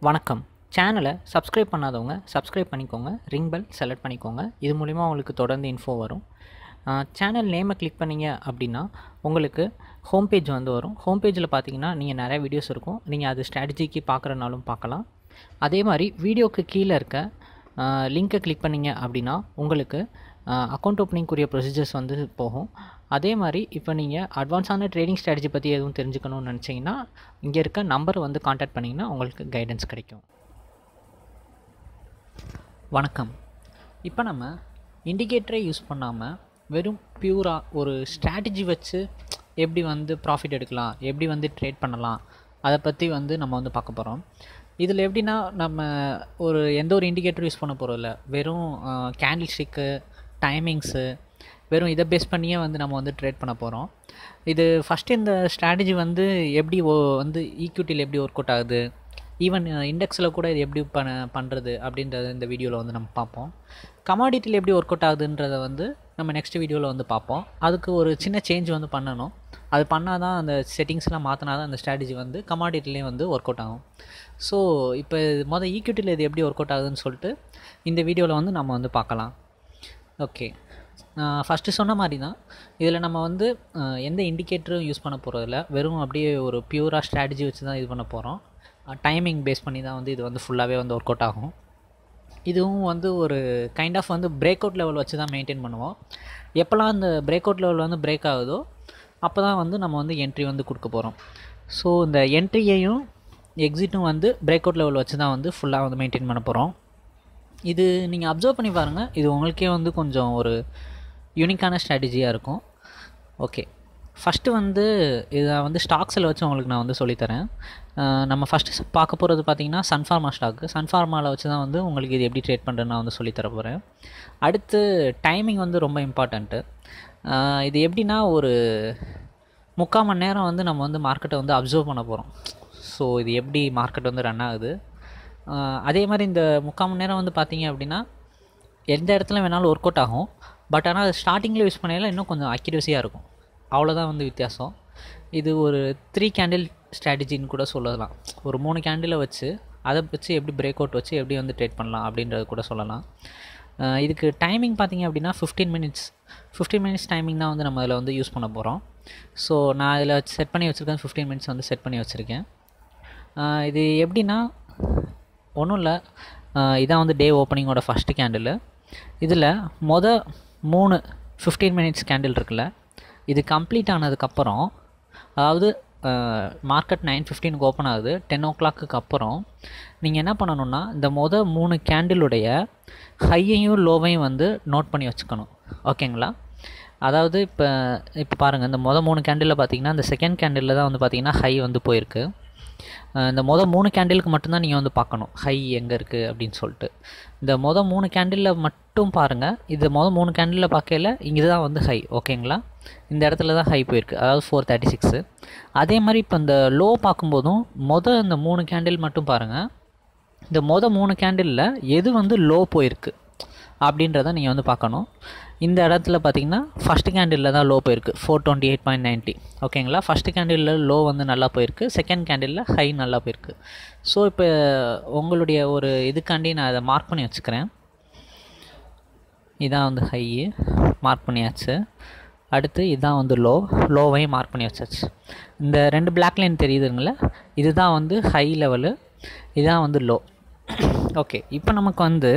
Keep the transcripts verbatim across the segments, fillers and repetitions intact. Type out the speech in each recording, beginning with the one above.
வணக்கம். சேனலை சப்ஸ்கிரைப் பண்ணாதவங்க சப்ஸ்கிரைப் பண்ணிக்கோங்க. ரிங் பெல் செலக்ட் பண்ணிக்கோங்க. இது மூலிமா உங்களுக்கு தொடர்ந்து இன்ஃபோ வரும். சேனல் நேமை கிளிக் பண்ணிங்க அப்படின்னா உங்களுக்கு ஹோம் பேஜ் வந்து வரும். ஹோம் பேஜில் பார்த்தீங்கன்னா நீங்கள் நிறைய வீடியோஸ் இருக்கும். நீங்கள் அது ஸ்ட்ராட்டஜிக்கு பார்க்குறனாலும் பார்க்கலாம். அதே மாதிரி வீடியோக்கு கீழே இருக்க லிங்க்கை கிளிக் பண்ணிங்க அப்படின்னா உங்களுக்கு அக்கௌண்ட் ஓப்பனிங்குரிய ப்ரொசீஜர்ஸ் வந்து போகும். அதே மாதிரி இப்போ நீங்கள் அட்வான்ஸான ட்ரேடிங் ஸ்ட்ராட்டஜி பற்றி எதுவும் தெரிஞ்சுக்கணும்னு நினச்சிங்கன்னா இங்கே இருக்க நம்பர் வந்து காண்டாக்ட் பண்ணிங்கன்னா உங்களுக்கு கைடன்ஸ் கிடைக்கும். வணக்கம். இப்போ நம்ம இண்டிகேட்டரை யூஸ் பண்ணாமல் வெறும் பியூராக ஒரு ஸ்ட்ராட்டஜி வச்சு எப்படி வந்து ப்ராஃபிட் எடுக்கலாம், எப்படி வந்து ட்ரேட் பண்ணலாம், அதை பற்றி வந்து நம்ம வந்து பார்க்க போகிறோம். இதில் எப்படின்னா நம்ம ஒரு எந்த ஒரு இண்டிகேட்டர் யூஸ் பண்ண போகிறோம் இல்லை, வெறும் கேண்டில் ஸ்டிக்கு, டைமிங்ஸு, வெறும் இதை பேஸ் பண்ணியே வந்து நம்ம வந்து ட்ரேட் பண்ண போகிறோம். இது ஃபஸ்ட்டு இந்த ஸ்ட்ராட்டஜி வந்து எப்படி ஓ வந்து ஈக்விட்டியில் எப்படி ஒர்க் அவுட் ஆகுது, ஈவன் இண்டெக்ஸில் கூட இது எப்படி பண்ண பண்ணுறது அப்படின்றத இந்த வீடியோவில் வந்து நம்ம பார்ப்போம். கமாடிட்டியில் எப்படி ஒர்க் அவுட் ஆகுதுன்றதை வந்து நம்ம நெக்ஸ்ட் வீடியோவில் வந்து பார்ப்போம். அதுக்கு ஒரு சின்ன சேஞ்ச் வந்து பண்ணணும். அது பண்ணால் தான் அந்த செட்டிங்ஸ்லாம் மாற்றினா தான் அந்த ஸ்ட்ராட்டஜி வந்து கமாடிட்டிலையும் வந்து ஒர்க் அவுட் ஆகும். ஸோ இப்போ மொதல் ஈக்விட்டியில் இது எப்படி ஒர்க் அவுட் ஆகுதுன்னு சொல்லிட்டு இந்த வீடியோவில் வந்து நம்ம வந்து பார்க்கலாம். ஓகே, ஃபஸ்ட்டு சொன்ன மாதிரி தான் இதில் நம்ம வந்து எந்த இண்டிகேட்டரும் யூஸ் பண்ண போகிறதில்ல. வெறும் அப்படியே ஒரு பியூராக ஸ்ட்ராட்டஜி வச்சு தான் இது பண்ண போகிறோம். டைமிங் பேஸ் பண்ணி தான் வந்து இது வந்து ஃபுல்லாகவே வந்து ஒர்க் அவுட் ஆகும். இதுவும் வந்து ஒரு கைண்ட் ஆஃப் வந்து பிரேக் அவுட் லெவல் வச்சு தான் மெயின்டைன் பண்ணுவோம். எப்போல்லாம் அந்த பிரேக் அவுட் லெவல் வந்து பிரேக் ஆகுதோ அப்போ தான் வந்து நம்ம வந்து என்ட்ரி வந்து கொடுக்க போகிறோம். ஸோ இந்த என்ட்ரியையும் எக்ஸிட்டும் வந்து பிரேக் அவுட் லெவல் வச்சு தான் வந்து ஃபுல்லாக வந்து மெயின்டைன் பண்ண போகிறோம். இது நீங்கள் அப்சர்வ் பண்ணி பாருங்கள். இது உங்களுக்கே வந்து கொஞ்சம் ஒரு யூனிக்கான ஸ்ட்ராட்டஜியாக இருக்கும். ஓகே, ஃபஸ்ட்டு வந்து இதை வந்து ஸ்டாக்ஸில் வச்சு உங்களுக்கு நான் வந்து சொல்லித்தரேன். நம்ம ஃபஸ்ட்டு பார்க்க போகிறது பார்த்திங்கன்னா சன்ஃபார்மா ஸ்டாக்கு. சன்ஃபார்மாவில் வச்சு தான் வந்து உங்களுக்கு இது எப்படி ட்ரேட் பண்ணுறேன்னு நான் வந்து சொல்லித்தர போகிறேன். அடுத்து டைமிங் வந்து ரொம்ப இம்பார்ட்டண்ட்டு. இது எப்படின்னா ஒரு முக்கால் மணி நேரம் வந்து நம்ம வந்து மார்க்கெட்டை வந்து அப்சர்வ் பண்ண போகிறோம். ஸோ இது எப்படி மார்க்கெட் வந்து ரன் ஆகுது, அதே மாதிரி இந்த முக்கால் மணி நேரம் வந்து பார்த்திங்க அப்படின்னா எந்த இடத்துல வேணாலும் ஒர்க் அவுட் ஆகும். பட் ஆனால் அது ஸ்டார்டிங்கில் யூஸ் பண்ணையில் இன்னும் கொஞ்சம் அக்யூரஸியாக இருக்கும். அவ்வளோதான் வந்து வித்தியாசம். இது ஒரு த்ரீ கேண்டில் ஸ்ட்ராட்டஜின்னு கூட சொல்லலாம். ஒரு மூணு கேண்டிலை வச்சு அதை வச்சு எப்படி பிரேக் அவுட் வச்சு எப்படி வந்து ட்ரேட் பண்ணலாம் அப்படின்றது கூட சொல்லலாம். இதுக்கு டைமிங் பார்த்திங்க அப்படின்னா fifteen minutes fifteen minutes timing தான் வந்து நம்ம அதில் வந்து யூஸ் பண்ண போகிறோம். ஸோ நான் இதில் செட் பண்ணி வச்சுருக்கேன். ஃபிஃப்டீன் மினிட்ஸ் வந்து செட் பண்ணி வச்சுருக்கேன். இது எப்படின்னா ஒன்றும் இல்லை, இதான் வந்து டே ஓப்பனிங்கோட ஃபஸ்ட்டு கேண்டில். இதில் மொதல் மூணு ஃபிஃப்டீன் மினிட்ஸ் கேண்டில் இருக்குல்ல, இது கம்ப்ளீட் ஆனதுக்கப்புறம், அதாவது மார்க்கெட் நைன் ஃபிஃப்டீனுக்கு ஓப்பன் ஆகுது, டென் ஓ கிளாக்கு அப்புறம் நீங்கள் என்ன பண்ணணுன்னா இந்த மொதல் மூணு கேண்டிலுடைய ஹையையும் லோவையும் வந்து நோட் பண்ணி வச்சுக்கணும். ஓகேங்களா? அதாவது இப்போ இப்போ பாருங்கள், இந்த மொதல் மூணு கேண்டிலில் பார்த்தீங்கன்னா இந்த செகண்ட் கேண்டிலில் தான் வந்து பார்த்திங்கன்னா ஹை வந்து போயிருக்கு. இந்த மொதல் மூணு கேண்டிலுக்கு மட்டும்தான் நீங்கள் வந்து பார்க்கணும் ஹை எங்கே இருக்குது அப்படின்னு சொல்லிட்டு. இந்த மொதல் மூணு கேண்டிலில் மட்டும் பாருங்கள். இது மொதல் மூணு கேண்டிலில் பார்க்கல இங்கே தான் வந்து ஹை. ஓகேங்களா? இந்த இடத்துல தான் ஹை போயிருக்கு, அதாவது ஃபோர் தேர்ட்டி சிக்ஸு. அதே மாதிரி இப்போ இந்த லோ பார்க்கும்போதும் மொதல் இந்த மூணு கேண்டில் மட்டும் பாருங்கள். இந்த மொதல் மூணு கேண்டிலில் எது வந்து லோ போயிருக்கு அப்படின்றத நீங்கள் வந்து பார்க்கணும். இந்த இடத்துல பார்த்திங்கன்னா ஃபஸ்ட்டு கேண்டிலில் தான் லோ போயிருக்கு, four twenty eight point ninety. ஓகேங்களா? ஃபஸ்ட்டு கேண்டிலில் லோ வந்து நல்லா போயிருக்கு, செகண்ட் கேண்டிலில் ஹை நல்லா போயிருக்கு. ஸோ இப்போ உங்களுடைய ஒரு இதுக்காண்டி நான் அதை மார்க் பண்ணி வச்சுக்கிறேன். இதான் வந்து ஹை மார்க் பண்ணியாச்சு. அடுத்து இதுதான் வந்து லோ, லோவையும் மார்க் பண்ணி வச்சாச்சு. இந்த ரெண்டு பிளாக் லைன் தெரியுதுங்களா, இதுதான் வந்து ஹை லெவலு, இதுதான் வந்து லோ. ஓகே, இப்போ நமக்கு வந்து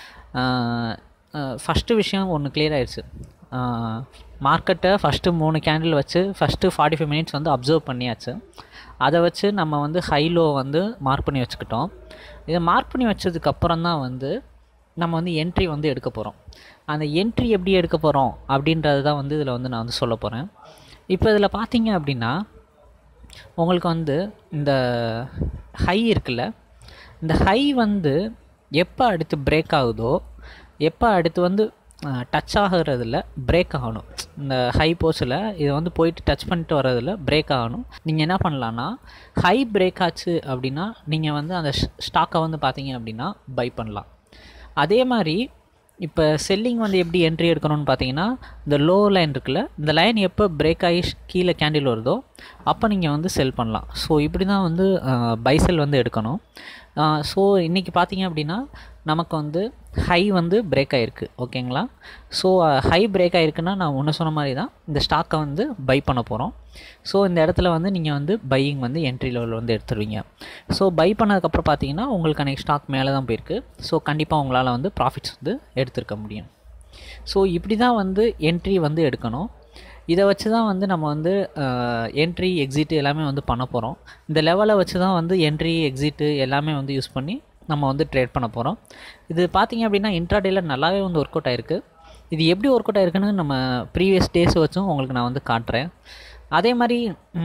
ஃபஸ்ட்டு விஷயம் ஒன்று கிளியர் ஆயிடுச்சு. மார்க்கெட்டை ஃபஸ்ட்டு மூணு கேண்டில் வச்சு ஃபஸ்ட்டு ஃபார்ட்டி ஃபைவ் மினிட்ஸ் வந்து அப்சர்வ் பண்ணியாச்சு. அதை வச்சு நம்ம வந்து ஹை லோ வந்து மார்க் பண்ணி வச்சுக்கிட்டோம். இதை மார்க் பண்ணி வச்சதுக்கப்புறம் தான் வந்து நம்ம வந்து என்ட்ரி வந்து எடுக்க போகிறோம். அந்த என்ட்ரி எப்படி எடுக்க போகிறோம் அப்படின்றது தான் வந்து இதில் வந்து நான் வந்து சொல்ல போகிறேன். இப்போ இதில் பார்த்தீங்க அப்படின்னா உங்களுக்கு வந்து இந்த ஹை இருக்குல்ல, இந்த ஹை வந்து எப்போ அடுத்து பிரேக் ஆகுதோ, எப்போ அடுத்து வந்து டச் ஆகிறதுல பிரேக் ஆகணும். இந்த ஹை போஸில் இதை வந்து போயிட்டு டச் பண்ணிட்டு வர்றதில் பிரேக் ஆகணும். நீங்கள் என்ன பண்ணலான்னா, ஹை பிரேக் ஆச்சு அப்படின்னா நீங்கள் வந்து அந்த ஸ்டாக்கை வந்து பார்த்தீங்க அப்படின்னா பை பண்ணலாம். அதே மாதிரி இப்போ செல்லிங் வந்து எப்படி என்ட்ரி எடுக்கணும்னு பார்த்தீங்கன்னா, இந்த லோ லைன் இருக்குல்ல, இந்த லைன் எப்போ பிரேக் ஆகி கீழே கேண்டில் வருதோ அப்போ நீங்கள் வந்து செல் பண்ணலாம். ஸோ இப்படி தான் வந்து பை செல் வந்து எடுக்கணும். ஸோ இன்றைக்கி பார்த்தீங்க அப்படின்னா நமக்கு வந்து ஹை வந்து பிரேக் ஆகிருக்கு ஓகேங்களா. ஸோ ஹை பிரேக் ஆகிருக்குன்னா நான் ஒன்று சொன்ன மாதிரி தான் இந்த ஸ்டாக்கை வந்து பை பண்ண போகிறோம். ஸோ இந்த இடத்துல வந்து நீங்கள் வந்து பையிங் வந்து என்ட்ரி லெவலில் வந்து எடுத்துருவீங்க. ஸோ பை பண்ணதுக்கப்புறம் பார்த்தீங்கன்னா உங்களுக்கு அன்றைக்கி ஸ்டாக் மேலே தான் போயிருக்கு. ஸோ கண்டிப்பாக உங்களால் வந்து ப்ராஃபிட்ஸ் வந்து எடுத்துருக்க முடியும். ஸோ இப்படி தான் வந்து என்ட்ரி வந்து எடுக்கணும். இதை வச்சு தான் வந்து நம்ம வந்து என்ட்ரி எக்ஸிட்டு எல்லாமே வந்து பண்ண போகிறோம். இந்த லெவலை வச்சு தான் வந்து என்ட்ரி எக்ஸிட்டு எல்லாமே வந்து யூஸ் பண்ணி நம்ம வந்து ட்ரேட் பண்ண போகிறோம். இது பார்த்திங்க அப்படின்னா இன்ட்ராடேயில் நல்லாவே வந்து ஒர்க் அவுட் ஆகிருக்கு. இது எப்படி ஒர்க் அவுட் ஆகிருக்குன்னு நம்ம ப்ரீவியஸ் டேஸ் வச்சும் உங்களுக்கு நான் வந்து காட்டுறேன். அதே மாதிரி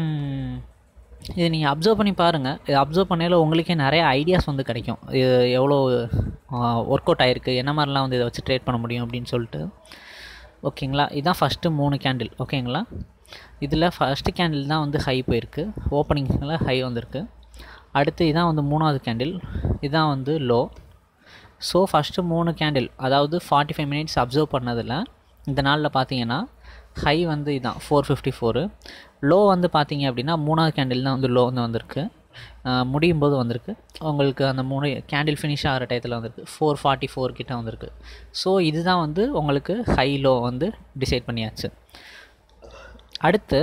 இது நீங்கள் அப்சர்வ் பண்ணி பாருங்கள். இது அப்சர்வ் பண்ணையில் உங்களுக்கே நிறைய ஐடியாஸ் வந்து கிடைக்கும். இது எவ்வளோ ஒர்க் அவுட் ஆகிருக்கு, என்ன மாதிரிலாம் வந்து இதை வச்சு ட்ரேட் பண்ண முடியும் அப்படின்னு சொல்லிட்டு. ஓகேங்களா. இதுதான் ஃபஸ்ட்டு மூணு கேண்டில் ஓகேங்களா. இதில் ஃபஸ்ட்டு கேண்டில் தான் வந்து ஹை போயிருக்கு, ஓப்பனிங்கில் ஹை வந்திருக்கு. அடுத்து இதான் வந்து மூணாவது கேண்டில், இதுதான் வந்து லோ. ஸோ ஃபஸ்ட்டு மூணு கேண்டில் அதாவது ஃபார்ட்டி ஃபைவ் மினிட்ஸ் அப்சர்வ் பண்ணதில் இந்த நாளில் பார்த்தீங்கன்னா ஹை வந்து இதுதான் ஃபோர் ஃபிஃப்டி ஃபோரு, லோ வந்து பார்த்தீங்க அப்படின்னா மூணாவது கேண்டில் தான் வந்து லோ வந்து வந்திருக்கு, முடியும் போது வந்திருக்கு. உங்களுக்கு அந்த மூணு கேண்டில் ஃபினிஷ் ஆகிற டயத்தில் வந்திருக்கு ஃபோர் ஃபார்ட்டி ஃபோர் கிட்ட வந்திருக்கு. ஸோ இதுதான் வந்து உங்களுக்கு ஹை லோ வந்து டிசைட் பண்ணியாச்சு. அடுத்து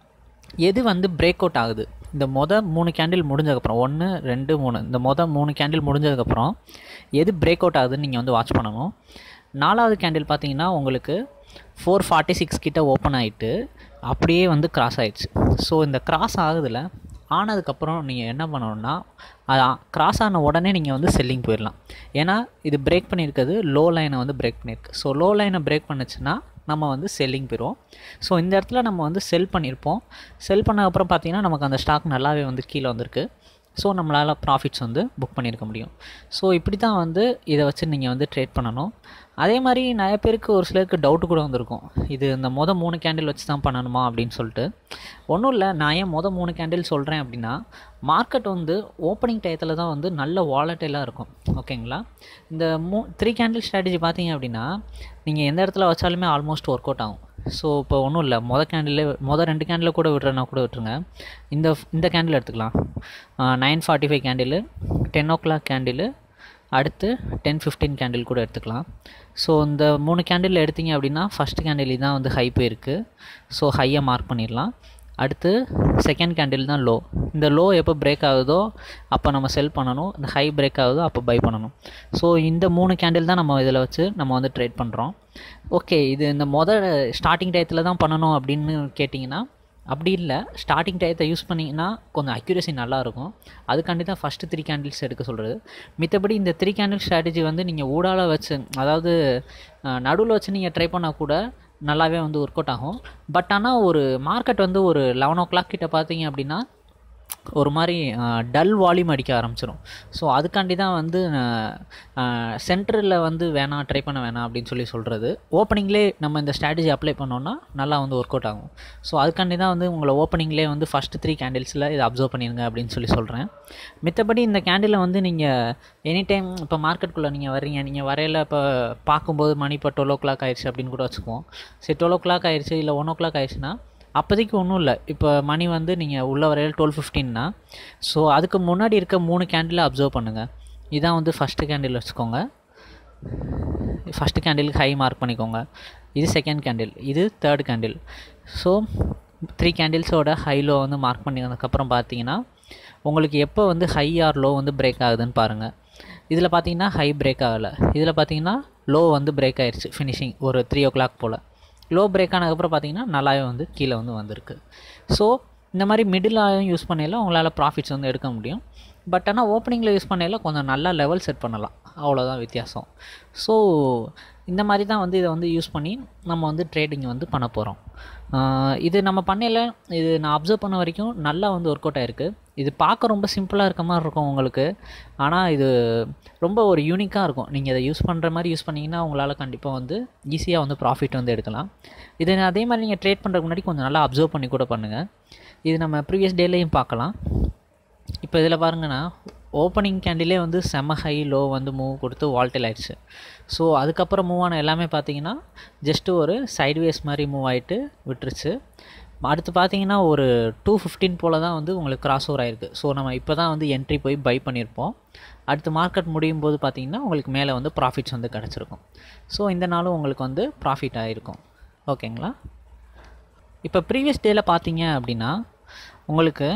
எது வந்து பிரேக் அவுட் ஆகுது, இந்த மொதல் மூணு கேண்டில் முடிஞ்சதுக்கப்புறம் ஒன்று ரெண்டு மூணு இந்த மொதல் மூணு கேண்டில் முடிஞ்சதுக்கப்புறம் எது பிரேக் அவுட் ஆகுதுன்னு நீங்கள் வந்து வாட்ச் பண்ணணும். நாலாவது கேண்டில் பார்த்தீங்கன்னா உங்களுக்கு ஃபோர் ஃபார்ட்டி சிக்ஸ் கிட்ட ஓப்பன் ஆகிட்டு அப்படியே வந்து கிராஸ் ஆகிடுச்சு. ஸோ இந்த கிராஸ் ஆகுதில் ஆனதுக்கப்புறம் நீங்கள் என்ன பண்ணணுன்னா அது கிராஸ் ஆன உடனே நீங்கள் வந்து செல்லிங் போயிடலாம். ஏன்னா இது பிரேக் பண்ணியிருக்கிறது லோ லைனை வந்து பிரேக் பண்ணியிருக்கு. ஸோ லோ லைனை பிரேக் பண்ணுச்சுன்னா நம்ம வந்து செல்லிங் போயிடுவோம். ஸோ இந்த இடத்துல நம்ம வந்து செல் பண்ணியிருப்போம். செல் பண்ணதுக்கப்புறம் பார்த்திங்கன்னா நமக்கு அந்த ஸ்டாக் நல்லாவே வந்து கீழே வந்திருக்கு. ஸோ நம்மளால் ப்ராஃபிட்ஸ் வந்து புக் பண்ணியிருக்க முடியும். ஸோ இப்படி தான் வந்து இதை வச்சு நீங்கள் வந்து ட்ரேட் பண்ணணும். அதே மாதிரி நிறைய பேருக்கு ஒரு சிலருக்கு டவுட்டு கூட வந்திருக்கும், இது இந்த மொதல் மூணு கேண்டில் வச்சு தான் பண்ணணுமா அப்படின்னு சொல்லிட்டு. ஒன்றும் இல்லை, நான் ஏன் மொதல் மூணு கேண்டில் சொல்கிறேன் அப்படின்னா மார்க்கெட் வந்து ஓப்பனிங் டயத்தில் தான் வந்து நல்ல வாலட்டைலாக இருக்கும் ஓகேங்களா. இந்த மூ த்ரீ கேண்டில் ஸ்ட்ராட்டஜி பார்த்தீங்க அப்படின்னா நீங்கள் எந்த இடத்துல வச்சாலுமே ஆல்மோஸ்ட் ஒர்க் அவுட் ஆகும். ஸோ இப்போ ஒன்றும் இல்லை, மொதல் கேண்டில் மொதல் ரெண்டு கேண்டில் கூட விட்றேன்னா கூட விட்டுருங்க. இந்த இந்த கேண்டில் எடுத்துக்கலாம், nine forty five candle, ten o'clock candle, அடுத்து டென் ஃபிஃப்டீன் கேண்டில் கூட எடுத்துக்கலாம். ஸோ இந்த மூணு கேண்டில் எடுத்திங்க அப்படின்னா ஃபஸ்ட்டு கேண்டில் தான் வந்து ஹை போயிருக்கு. ஸோ ஹையை மார்க் பண்ணிடலாம். அடுத்து செகண்ட் கேண்டில் தான் லோ. இந்த லோ எப்போ பிரேக் ஆகுதோ அப்போ நம்ம செல் பண்ணணும், இந்த ஹை பிரேக் ஆகுதோ அப்போ பை பண்ணணும். ஸோ இந்த மூணு கேண்டில் தான் நம்ம இதில் வச்சு நம்ம வந்து ட்ரேட் பண்ணுறோம். ஓகே, இது இந்த மொதல் ஸ்டார்டிங் டயத்தில் தான் பண்ணணும் அப்படின்னு கேட்டிங்கன்னா அப்படி இல்லை. ஸ்டார்டிங் டயத்தை யூஸ் பண்ணிங்கன்னா கொஞ்சம் அக்யூரேசி நல்லாயிருக்கும். அதுக்காண்டி தான் ஃபஸ்ட்டு த்ரீ கேண்டில்ஸ் எடுக்க சொல்கிறது. மித்தபடி இந்த த்ரீ கேண்டில் ஸ்ட்ராட்டஜி வந்து நீங்கள் ஊடால வச்சு அதாவது நடுவில் வச்சு நீங்கள் ட்ரை பண்ணால் கூட நல்லாவே வந்து ஒர்க் அவுட் ஆகும். பட் ஆனால் ஒரு மார்க்கெட் வந்து ஒரு லெவன் ஓ கிளாக் கிட்ட பார்த்தீங்க அப்படின்னா ஒரு மாதிரி டல் வால்யூம் அடிக்க ஆரம்பிச்சிடும். ஸோ அதுக்காண்டி தான் வந்து சென்டரில் வந்து வேணாம் ட்ரை பண்ண வேணாம் அப்படின்னு சொல்லி சொல்கிறது. ஓப்பனிங்லேயே நம்ம இந்த ஸ்ட்ராட்டஜி அப்ளை பண்ணோன்னா நல்லா வந்து ஒர்க் அவுட் ஆகும். ஸோ அதுக்காண்டி தான் வந்து உங்களை ஓப்பனிங்லேயே வந்து ஃபஸ்ட்டு த்ரீ கேண்டில்ஸில் இதை அப்சர்வ் பண்ணிடுங்க அப்படின்னு சொல்லி சொல்கிறேன். மித்தபடி இந்த கேண்டிலை வந்து நீங்கள் எனி டைம் இப்போ மார்க்கெட்டுக்குள்ளே நீங்கள் வர்றீங்க, நீங்கள் வரையில் இப்போ பார்க்கும்போது மணி இப்போ டுவெல் ஓ கிளாக் ஆயிடுச்சு அப்படின்னு கூட வச்சுக்குவோம். சரி, டுவெல் ஓ கிளாக் ஆயிடுச்சு இல்லை ஒன் ஓ கிளாக் ஆயிடுச்சுன்னா அப்போதைக்கு ஒன்றும் இல்லை. இப்போ மணி வந்து நீங்கள் உள்ள வரையில் டுவெல் ஃபிஃப்டீன்னா ஸோ அதுக்கு முன்னாடி இருக்க மூணு கேண்டிலை அப்சர்வ் பண்ணுங்கள். இதான் வந்து ஃபஸ்ட்டு கேண்டில் வச்சுக்கோங்க. ஃபஸ்ட்டு கேண்டிலுக்கு ஹை மார்க் பண்ணிக்கோங்க. இது செகண்ட் கேண்டில், இது தேர்ட் கேண்டில். ஸோ த்ரீ கேண்டில்ஸோட ஹை லோ வந்து மார்க் பண்ணினதுக்கப்புறம் பார்த்தீங்கன்னா உங்களுக்கு எப்போ வந்து ஹை ஆர் லோ வந்து பிரேக் ஆகுதுன்னு பாருங்கள். இதில் பார்த்தீங்கன்னா ஹை பிரேக் ஆகலை, இதில் பார்த்தீங்கன்னா லோ வந்து பிரேக் ஆகிடுச்சு ஃபினிஷிங் ஒரு த்ரீ ஓ கிளாக் போல். லோ பிரேக் ஆனதுக்கப்புறம் பார்த்தீங்கன்னா நல்லாவே வந்து கீழே வந்து வந்திருக்கு. ஸோ இந்த மாதிரி மிடிலாகவும் யூஸ் பண்ணையில் உங்களால் ப்ராஃபிட்ஸ் வந்து எடுக்க முடியும். பட் ஆனால் ஓப்பனிங்கில் யூஸ் பண்ணையில் கொஞ்சம் நல்லா லெவல் செட் பண்ணலாம், அவ்வளோதான் வித்தியாசம். ஸோ இந்த மாதிரி தான் வந்து இதை வந்து யூஸ் பண்ணி நம்ம வந்து ட்ரேடிங் வந்து பண்ண போகிறோம். இது நம்ம பண்ணையில் இது நான் அப்சர்வ் பண்ண வரைக்கும் நல்லா வந்து ஒர்க் அவுட் ஆகிருக்கு. இது பார்க்க ரொம்ப சிம்பிளாக இருக்க மாதிரி இருக்கும் உங்களுக்கு, ஆனால் இது ரொம்ப ஒரு யூனிக்காக இருக்கும். நீங்கள் இதை யூஸ் பண்ணுற மாதிரி யூஸ் பண்ணிங்கன்னா உங்களால் கண்டிப்பாக வந்து ஈஸியாக வந்து ப்ராஃபிட் வந்து எடுக்கலாம். இதை அதே மாதிரி நீங்கள் ட்ரேட் பண்ணுறதுக்கு முன்னாடி கொஞ்சம் நல்லா அப்சர்வ் பண்ணி கூட பண்ணுங்கள். இது நம்ம ப்ரீவியஸ் டேலையும் பார்க்கலாம். இப்போ இதில் பாருங்கன்னா ஓப்பனிங் கேண்டிலே வந்து செம ஹை லோ வந்து மூவ் கொடுத்து வால்டைல் ஆயிடுச்சு. ஸோ அதுக்கப்புறம் மூவ் ஆன எல்லாமே பார்த்தீங்கன்னா ஜஸ்ட்டு ஒரு சைட்வேஸ் மாதிரி மூவ் ஆகிட்டு விட்டுருச்சு. அடுத்து பார்த்தீங்கன்னா ஒரு டூ ஃபிஃப்டீன் போல் தான் வந்து உங்களுக்கு கிராஸ் ஓவர் ஆகிருக்கு. ஸோ நம்ம இப்போ தான் வந்து என்ட்ரி போய் பை பண்ணியிருப்போம். அடுத்து மார்க்கெட் முடியும் போது பார்த்திங்கன்னா உங்களுக்கு மேலே வந்து ப்ராஃபிட்ஸ் வந்து கிடச்சிருக்கும். ஸோ இந்த நாளும் உங்களுக்கு வந்து ப்ராஃபிட் ஆகிருக்கும். ஓகேங்களா? இப்போ ப்ரீவியஸ் டேயில் பார்த்தீங்க அப்படின்னா உங்களுக்கு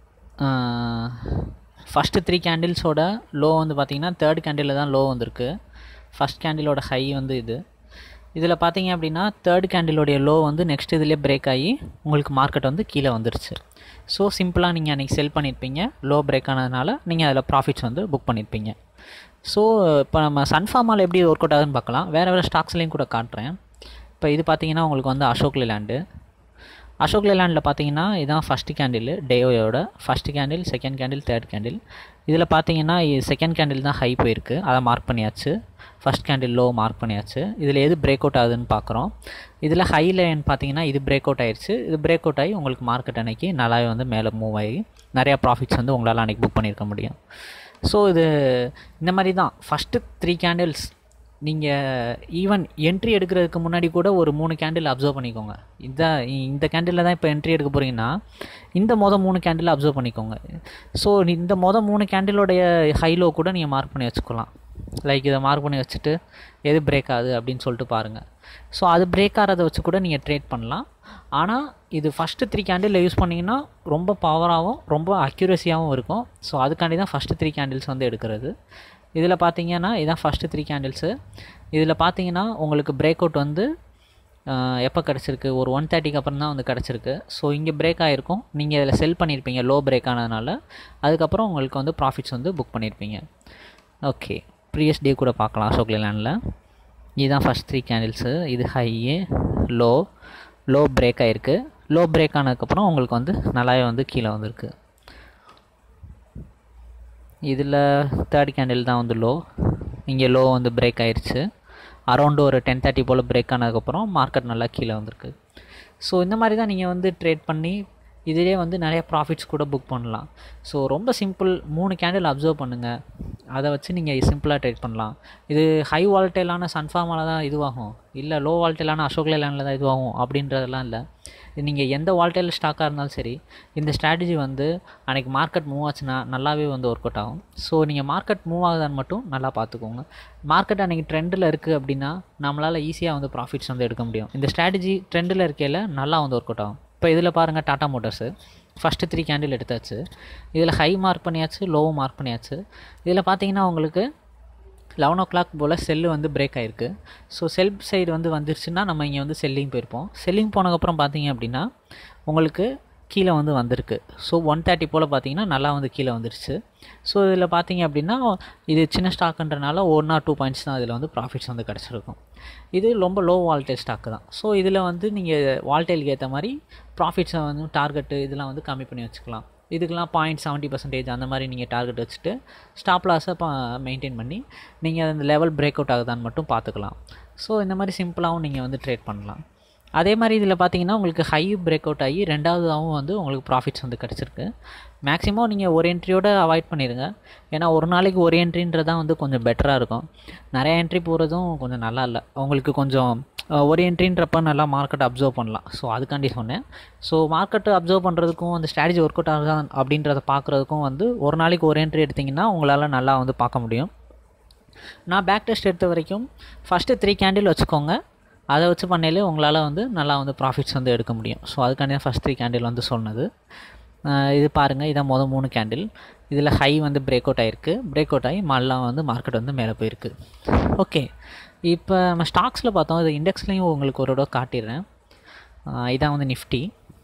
ஃபஸ்ட்டு த்ரீ கேண்டில்ஸோட லோ வந்து பார்த்திங்கன்னா தேர்ட் கேண்டிலில் தான் லோ வந்திருக்கு. ஃபஸ்ட் கேண்டிலோட ஹை வந்து இது. இதில் பார்த்தீங்க அப்படின்னா தேர்ட் கேண்டிலோடைய லோ வந்து நெக்ஸ்ட் இதிலே பிரேக் ஆகி உங்களுக்கு மார்க்கெட் வந்து கீழே வந்துருச்சு. ஸோ சிம்பிளாக நீங்கள் அன்றைக்கி செல் பண்ணியிருப்பீங்க, லோ பிரேக் ஆனதுனால நீங்கள் அதில் ப்ராஃபிட்ஸ் வந்து புக் பண்ணியிருப்பீங்க. ஸோ இப்போ நம்ம சன்ஃபார்மால் எப்படி ஒர்க் அவுட் ஆகுதுன்னு பார்க்கலாம். வேறு வேறு ஸ்டாக்ஸ்லேயும் கூட காட்டுறேன். இப்போ இது பார்த்தீங்கன்னா உங்களுக்கு வந்து அசோக் லேலாண்டு. அசோக் லேலாண்டில் பார்த்தீங்கன்னா இதுதான் ஃபஸ்ட்டு கேண்டில், டேயோட first candle, second candle, third candle. இதில் பார்த்தீங்கன்னா செகண்ட் கேண்டில் தான் ஹை போயிருக்கு, அதை மார்க் பண்ணியாச்சு. ஃபஸ்ட் கேண்டில் லோ மார்க் பண்ணியாச்சு. இதில் எது பிரேக் அவுட் ஆகுதுன்னு பார்க்குறோம். இதில் ஹை லைன் பார்த்தீங்கன்னா இது பிரேக் அவுட் ஆயிடுச்சு. இது பிரேக் அவுட் ஆகி உங்களுக்கு மார்க்கெட் அன்றைக்கி நல்லாவே வந்து மேலே மூவ் ஆகி நிறையா ப்ராஃபிட்ஸ் வந்து உங்களால் அன்றைக்கி புக் பண்ணியிருக்க முடியும். ஸோ இது இந்த மாதிரி தான் ஃபஸ்ட்டு த்ரீ கேண்டில்ஸ் நீங்கள் ஈவன் என்ட்ரி எடுக்கிறதுக்கு முன்னாடி கூட ஒரு மூணு கேண்டில் அப்சர்வ் பண்ணிக்கோங்க. இந்த இந்த கேண்டிலில் தான் இப்போ என்ட்ரி எடுக்க போகிறீங்கன்னா இந்த மொதல் மூணு கேண்டில் அப்சர்வ் பண்ணிக்கோங்க. ஸோ இந்த மொதல் மூணு கேண்டிலோடைய ஹைலோ கூட நீங்கள் மார்க் பண்ணி வச்சுக்கலாம். லைக் இதை மார்க் பண்ணி வச்சுட்டு எது பிரேக் ஆகுது அப்படின்னு சொல்லிட்டு பாருங்கள். ஸோ அது பிரேக் ஆகிறத வச்சு கூட நீங்கள் ட்ரேட் பண்ணலாம். ஆனால் இது ஃபஸ்ட்டு த்ரீ கேண்டில் யூஸ் பண்ணிங்கன்னா ரொம்ப பவராகவும் ரொம்ப அக்யூரஸியாகவும் இருக்கும். ஸோ அதுக்காண்டி தான் ஃபஸ்ட்டு த்ரீ கேண்டில்ஸ் வந்து எடுக்கிறது. இதில் பார்த்தீங்கன்னா இதான் ஃபஸ்ட்டு த்ரீ கேண்டில்ஸு. இதில் பார்த்தீங்கன்னா உங்களுக்கு பிரேக் அவுட் வந்து எப்போ கிடச்சிருக்கு, ஒரு ஒன் தேர்ட்டிக்கு அப்புறம் தான் வந்து கிடச்சிருக்கு. ஸோ இங்கே பிரேக் ஆகிருக்கும், நீங்கள் இதில் செல் பண்ணியிருப்பீங்க லோ பிரேக் ஆனதுனால. அதுக்கப்புறம் உங்களுக்கு வந்து ப்ராஃபிட்ஸ் வந்து புக் பண்ணியிருப்பீங்க. ஓகே, ப்ரீவியஸ் டே கூட பார்க்கலாம். அசோக் லேலாண்டில் இதுதான் ஃபஸ்ட் த்ரீ கேண்டில்ஸு. இது ஹை, லோ, லோ பிரேக் ஆகிருக்கு. லோ பிரேக் ஆனதுக்கப்புறம் உங்களுக்கு வந்து நல்லாவே வந்து கீழே வந்திருக்கு. இதில் தேர்ட் கேண்டில் தான் வந்து லோ, இங்கே லோ வந்து பிரேக் ஆயிடுச்சு. அரௌண்டு ஒரு டென் தேர்ட்டி போல் பிரேக் ஆனதுக்கப்புறம் மார்க்கெட் நல்லா கீழே வந்திருக்கு. ஸோ இந்த மாதிரி தான் நீங்கள் வந்து ட்ரேட் பண்ணி இதிலே வந்து நிறைய ப்ராஃபிட்ஸ் கூட புக் பண்ணலாம். ஸோ ரொம்ப சிம்பிள், மூணு கேண்டில் அப்சர்வ் பண்ணுங்கள், அதை வச்சு நீங்கள் சிம்பிளாக ட்ரேட் பண்ணலாம். இது ஹை வால்டைலான சன்ஃபார்மாவில் தான் இதுவாகும், இல்லை லோ வால்டைலான அசோக் லேலாண்டில் தான் இதுவாகும் அப்படின்றதெல்லாம் இல்லை. நீங்கள் எந்த வால்டைல் ஸ்டாக்காக இருந்தாலும் சரி, இந்த ஸ்ட்ராட்டஜி வந்து அன்றைக்கி மார்க்கெட் மூவ் ஆச்சுன்னா நல்லாவே வந்து ஒர்க் அவுட் ஆகும். ஸோ நீங்கள் மார்க்கெட் மூவ் ஆகுதான்னு மட்டும் நல்லா பார்த்துக்கோங்க. மார்க்கெட் அன்றைக்கி ட்ரெண்டில் இருக்குது அப்படின்னா நம்மளால் ஈஸியாக வந்து ப்ராஃபிட்ஸ் வந்து எடுக்க முடியும். இந்த ஸ்ட்ராட்டஜி ட்ரெண்டில் இருக்கையில் நல்லா வந்து ஒர்க் அவுட் ஆகும். இப்போ இதில் பாருங்கள், Tata motors first three candle எடுத்தாச்சு. இதில் ஹை மார்க் பண்ணியாச்சு, லோவும் மார்க் பண்ணியாச்சு. இதில் பார்த்தீங்கன்னா உங்களுக்கு லெவன் ஓ கிளாக் போல் செல்லு வந்து பிரேக் ஆகிருக்கு. ஸோ செல் சைடு வந்து வந்துருச்சுன்னா நம்ம இங்கே வந்து செல்லிங் போயிருப்போம். செல்லிங் போனதுக்கப்புறம் பார்த்தீங்க அப்படின்னா உங்களுக்கு கீழே வந்து வந்திருக்கு. ஸோ ஒன் தேர்ட்டி போல் பார்த்தீங்கன்னா நல்லா வந்து கீழே வந்துருச்சு. ஸோ இதில் பார்த்தீங்க அப்படின்னா இது சின்ன ஸ்டாக்குன்றனால ஒன் ஆர் டூ பாயிண்ட்ஸ் தான் இதில் வந்து ப்ராஃபிட்ஸ் வந்து கிடச்சிருக்கும். இது ரொம்ப லோ வால்டேஜ் ஸ்டாக்கு தான். ஸோ இதில் வந்து நீங்கள் வால்டேலுக்கு ஏற்ற மாதிரி ப்ராஃபிட்ஸை வந்து டார்கெட்டு இதெல்லாம் வந்து கம்மி பண்ணி வச்சுக்கலாம். இதுக்கெலாம் பாயிண்ட் செவன்ட்டி பர்சன்டேஜ் அந்த மாதிரி நீங்கள் டார்கெட் வச்சுட்டு ஸ்டாப் லாஸை மெயின்டைன் பண்ணி நீங்கள் அந்த லெவல் பிரேக் அவுட் ஆகுதான்னு மட்டும் பார்த்துக்கலாம். ஸோ இந்த மாதிரி சிம்பிளாகவும் நீங்கள் வந்து ட்ரேட் பண்ணலாம். அதே மாதிரி இதில் பார்த்தீங்கன்னா உங்களுக்கு ஹை பிரேக் அவுட் ஆகி ரெண்டாவதாகவும் வந்து உங்களுக்கு ப்ராஃபிட்ஸ் வந்து கிடச்சிருக்கு. மேக்ஸிமம் நீங்கள் ஒரு என்ட்ரியோடு அவாய்ட் பண்ணிடுங்க. ஏன்னா ஒரு நாளைக்கு ஒரு என்ட்ரின்றது தான் வந்து கொஞ்சம் பெட்டராக இருக்கும். நிறையா என்ட்ரி போகிறதும் கொஞ்சம் நல்லா இல்லை. உங்களுக்கு கொஞ்சம் ஒரு என்ட்ரின்றப்ப நல்லா மார்க்கெட் அப்சர்வ் பண்ணலாம். ஸோ அதுக்காண்டி சொன்னேன். ஸோ மார்க்கெட்டு அப்சர்வ் பண்ணுறதுக்கும் அந்த ஸ்ட்ராட்டஜி ஒர்க் அவுட் ஆகுதா அப்படின்றத பார்க்குறதுக்கும் வந்து ஒரு நாளைக்கு ஒரு என்ட்ரி எடுத்திங்கன்னா உங்களால் நல்லா வந்து பார்க்க முடியும். நான் பேக் டெஸ்ட் எடுத்த வரைக்கும் ஃபஸ்ட்டு த்ரீ கேண்டில் வச்சுக்கோங்க. அதை வச்சு பண்ணையிலே உங்களால் வந்து நல்லா வந்து ப்ராஃபிட்ஸ் வந்து எடுக்க முடியும். ஸோ அதுக்காண்டி தான் ஃபஸ்ட் த்ரீ கேண்டில் வந்து சொன்னது. இது பாருங்கள், இதான் மொதல் மூணு கேண்டில். இதில் ஹை வந்து பிரேக் அவுட் ஆகிருக்கு. பிரேக் அவுட் ஆகி மல்லாம் வந்து மார்க்கெட் வந்து மேலே போயிருக்கு. ஓகே, இப்போ நம்ம ஸ்டாக்ஸில் பார்த்தோம். இது இண்டெக்ஸ்லேயும் உங்களுக்கு ஒரு தடவை காட்டிடுறேன். இதான் வந்து நிஃப்டி.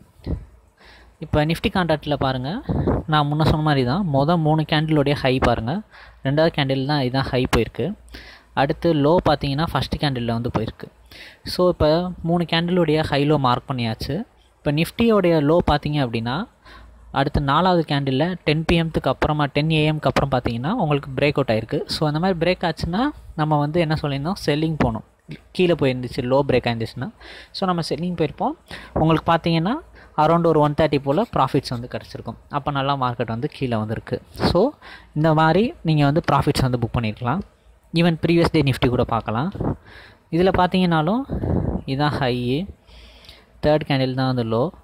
இப்போ நிஃப்டி கான்ட்ராக்டில் பாருங்கள், நான் முன்ன சொன்ன மாதிரி தான் மொதல் மூணு கேண்டிலோடைய ஹை பாருங்கள். ரெண்டாவது கேண்டில் தான் இதுதான் ஹை போயிருக்கு. அடுத்து லோ பார்த்தீங்கன்னா ஃபஸ்ட்டு கேண்டிலில் வந்து போயிருக்கு. ஸோ இப்போ மூணு கேண்டிலுடைய ஹை லோ மார்க் பண்ணியாச்சு. இப்போ நிஃப்டியோடைய லோ பார்த்தீங்க அப்படின்னா அடுத்து நாலாவது கேண்டிலில் டென் பிஎம்த்துக்கு அப்புறமா டென் ஏஎம்க்கு அப்புறம் பார்த்தீங்கன்னா உங்களுக்கு பிரேக் அவுட் ஆகிருக்கு. ஸோ அந்த மாதிரி பிரேக் ஆச்சுன்னா நம்ம வந்து என்ன சொல்லியிருந்தோம், செல்லிங் போகணும். கீழே போயிருந்துச்சு, லோ பிரேக் ஆயிருந்துச்சுன்னா ஸோ நம்ம செல்லிங் போயிருப்போம். உங்களுக்கு பார்த்தீங்கன்னா அரௌண்ட் ஒரு ஒன் தேர்ட்டி போல் ப்ராஃபிட்ஸ் வந்து கிடச்சிருக்கும். அப்போ நல்லா மார்க்கெட் வந்து கீழே வந்திருக்கு. ஸோ இந்த மாதிரி நீங்கள் வந்து ப்ராஃபிட்ஸ் வந்து புக் பண்ணியிருக்கலாம். ஈவன் ப்ரீவியஸ் டே நிஃப்டி கூட பார்க்கலாம். இதில் பார்த்தீங்கன்னாலும் இதுதான் ஹை, தேர்ட் கேண்டில் தான் வந்து லோ.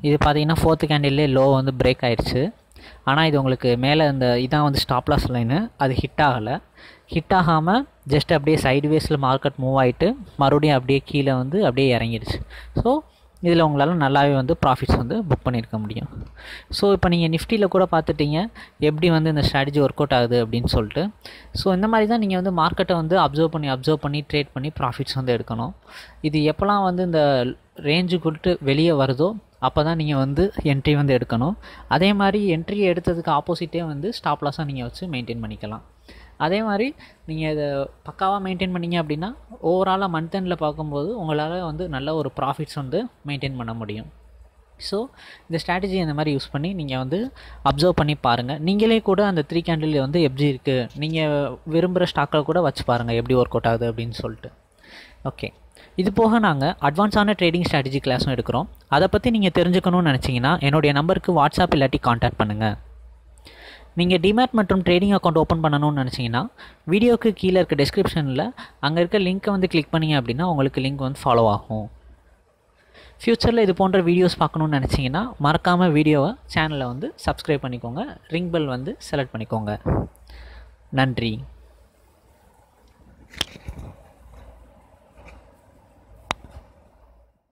இது பார்த்தீங்கன்னா ஃபோர்த்து கேண்டில்லே லோ வந்து பிரேக் ஆயிடுச்சு. ஆனால் இது உங்களுக்கு மேலே இந்த இதான் வந்து ஸ்டாப் லாஸ் லைனு, அது ஹிட் ஆகலை. ஹிட் ஆகாமல் ஜஸ்ட் அப்படியே சைட்வேஸில் மார்க்கெட் மூவ் ஆகிட்டு மறுபடியும் அப்படியே கீழே வந்து அப்படியே இறங்கிடுச்சு. ஸோ இதில் உங்களால் நல்லாவே வந்து ப்ராஃபிட்ஸ் வந்து புக் பண்ணியிருக்க முடியும். ஸோ இப்போ நீங்கள் நிஃப்டியில் கூட பார்த்துட்டீங்க எப்படி வந்து இந்த ஸ்ட்ராட்டஜி ஒர்க் அவுட் ஆகுது அப்படின்னு சொல்லிட்டு. ஸோ இந்த மாதிரி தான் நீங்கள் வந்து மார்க்கெட்டை வந்து அப்சர்வ் பண்ணி அப்சர்வ் பண்ணி ட்ரேட் பண்ணி ப்ராஃபிட்ஸ் வந்து எடுக்கணும். இது எப்போல்லாம் வந்து இந்த ரேஞ்சு கொடுத்து வெளியே வருதோ அப்போ தான் நீங்கள் வந்து என்ட்ரி வந்து எடுக்கணும். அதே மாதிரி என்ட்ரி எடுத்ததுக்கு ஆப்போசிட்டே வந்து ஸ்டாப் லாஸாக நீங்கள் வச்சு மெயின்டைன் பண்ணிக்கலாம். அதே மாதிரி நீங்கள் இதை பக்காவாக மெயின்டைன் பண்ணிங்க அப்படின்னா ஓவராலாக மந்த் எண்டில் பார்க்கும்போது உங்களால் வந்து நல்ல ஒரு ப்ராஃபிட்ஸ் வந்து மெயின்டைன் பண்ண முடியும். ஸோ இந்த ஸ்ட்ராட்டஜி இந்த மாதிரி யூஸ் பண்ணி நீங்கள் வந்து அப்சர்வ் பண்ணி பாருங்கள். நீங்களே கூட அந்த த்ரீ கேண்டில் வந்து எப்படி இருக்குது நீங்கள் விரும்புகிற ஸ்டாக்கில் கூட வச்சு பாருங்கள் எப்படி ஒர்க் அவுட் ஆகுது அப்படின்னு சொல்லிட்டு. ஓகே, இது போக நாங்கள் அட்வான்ஸான ட்ரேடிங் ஸ்ட்ராட்டஜி கிளாஸும் எடுக்கிறோம். அதை பற்றி நீங்கள் தெரிஞ்சுக்கணும்னு நினச்சிங்கன்னா என்னுடைய நம்பருக்கு வாட்ஸ்அப் இல்லாட்டி கான்டாக்ட் பண்ணுங்கள். நீங்கள் டிமேட் மற்றும் ட்ரேடிங் அக்கௌண்ட் ஓப்பன் பண்ணணும்னு நினச்சிங்கன்னா வீடியோக்கு கீழே இருக்க டிஸ்கிரிப்ஷனில் அங்கே இருக்க லிங்க்கை வந்து கிளிக் பண்ணிங்க அப்படின்னா உங்களுக்கு லிங்க் வந்து ஃபாலோ ஆகும். ஃப்யூச்சரில் இது போன்ற வீடியோஸ் பார்க்கணுன்னு நினச்சிங்கன்னா மறக்காமல் வீடியோவை சேனலை வந்து சப்ஸ்கிரைப் பண்ணிக்கோங்க, ரிங் பெல் வந்து செலக்ட் பண்ணிக்கோங்க. நன்றி.